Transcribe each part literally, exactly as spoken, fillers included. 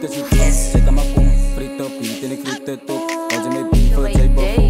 Ik is die doen, zij kan maar kom, friet op, niet en ik friet het op. Als je mij bieven, zij bevol.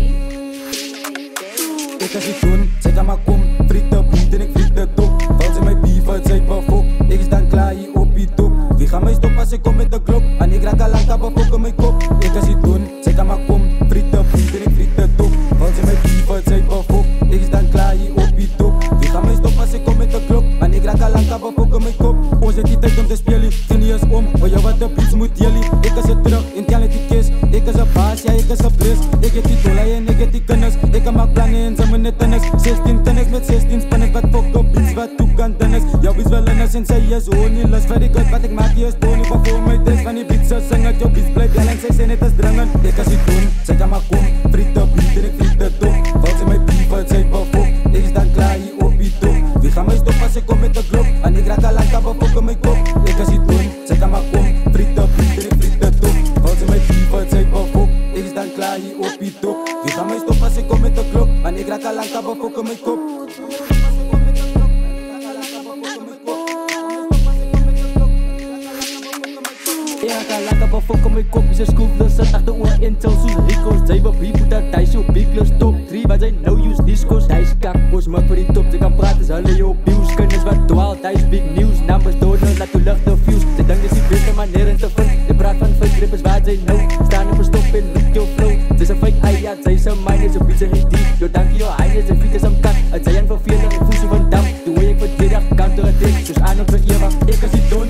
Ik is die doen, zij kan maar kom, friet op, niet en ik friet het op. Als je mij bieven, zij bevol. Ik is dan klaar hier op die top. Wie gaat mij stoppen als ik kom met de klok? En ik raak al lang kabafokken mijn kop. Ik is die doen, zij kan maar kom, friet op, niet en ik friet het op. Als je mij bieven, zij bevol. Ik is dan klaar hier op die top. Wie gaat mij stoppen als ik kom met de klok? En ik raak al lang kabafokken mijn kop. Ons het die tijd om te spelen, tien is om. Oh ja, wat de beats moet jullie. Ik is er terug, in die kies. Ik is een baas, ja, ik is een pris. Ik heb die dollar en ik heb die kennis. Ik kan maar plannen en ze me net tennis. zestien tennis met zestien spanners. Wat fuck op beats, wat toe kan tennis. Jouw is wel een en zij is only lust. Very good, wat ik maak, die is Tony. Wat voor mij test van die beats, ze zingen. Jouw beats blijft bellen, zij zijn net als dringen. Ik kan ze doen, zij kan maar kom. Friet op beat en ik friet de top. Valt ze mij bieven, zij bevok. Ik is dan klaar hier op die top. Wie gaat mij stoppen als ik kom met de klok? En ik raak al lang kabafokken mijn kop. Ik kan ze doen, zij kan maar kom. Friet op beat en ik friet de top. Valt ze mij bieven, zij bevok. Ik is dan klaar hier op die top. Wie gaat mij stoppen als ik kom met de klok? En ik raak al lang kabafokken mijn kop. Ja, kan lekker befokken mijn kop. Is een scooplos, zat achteroor in tel soos Rico's. Zij wat brief moet dat hij zo biglos top drie. Wat zijn no use disco's. Hij is kak, ons maak voor die top. Ze kan praten, ze hulle jou bios. Kennis wat dwaalt, hij is big news. Numbers doden, laat toe lucht de views. Ze denkt is die beste manier in te vinden. Je praat van fake rippers, waar zij no. Staan en verstop en look your flow. Ze is een fake ei, ja, zij is een mine. Ze biedt ze H D. Yo, dankie, yo, hij is een fiets, is een kat. Het zij een verveling, ik voel ze van dam. Doe ik verdedig, counter het dik. Dus aan op de eeuwig, ik is die dood.